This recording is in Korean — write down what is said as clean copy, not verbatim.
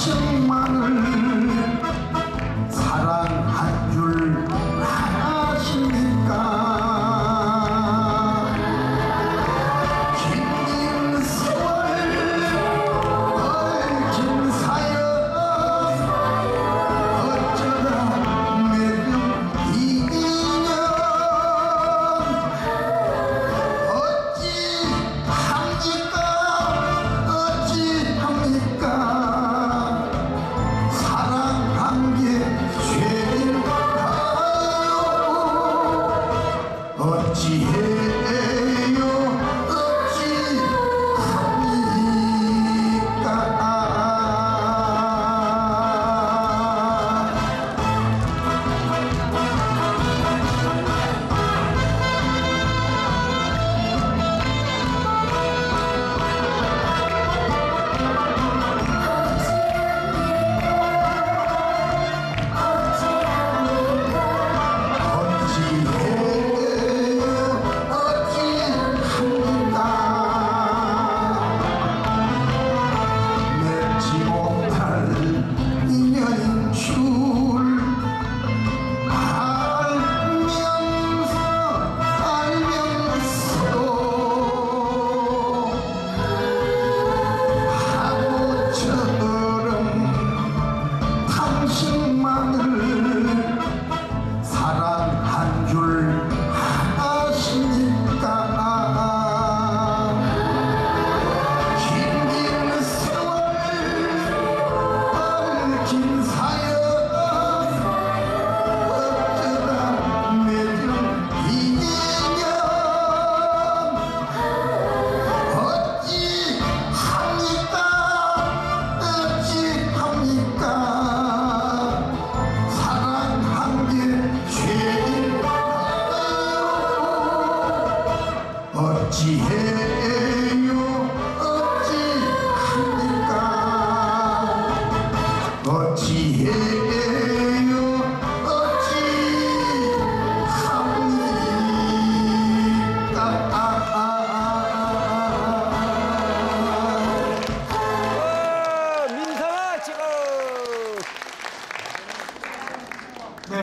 당신만을 사랑한 줄 아십니까? 긴 세월 얽힌 사연 어쩌다 맺은 이 인연 어찌합니까? 사랑한 게 죄인가요? 어찌해요? 어찌합니까? 사랑한 줄 아십니까? 긴 세월 얽힌 사연 어쩌다 맺은 이 인연 어찌합니까? 사랑한 게 죄인가요? 어찌해요? 어찌합니까? 어찌해요?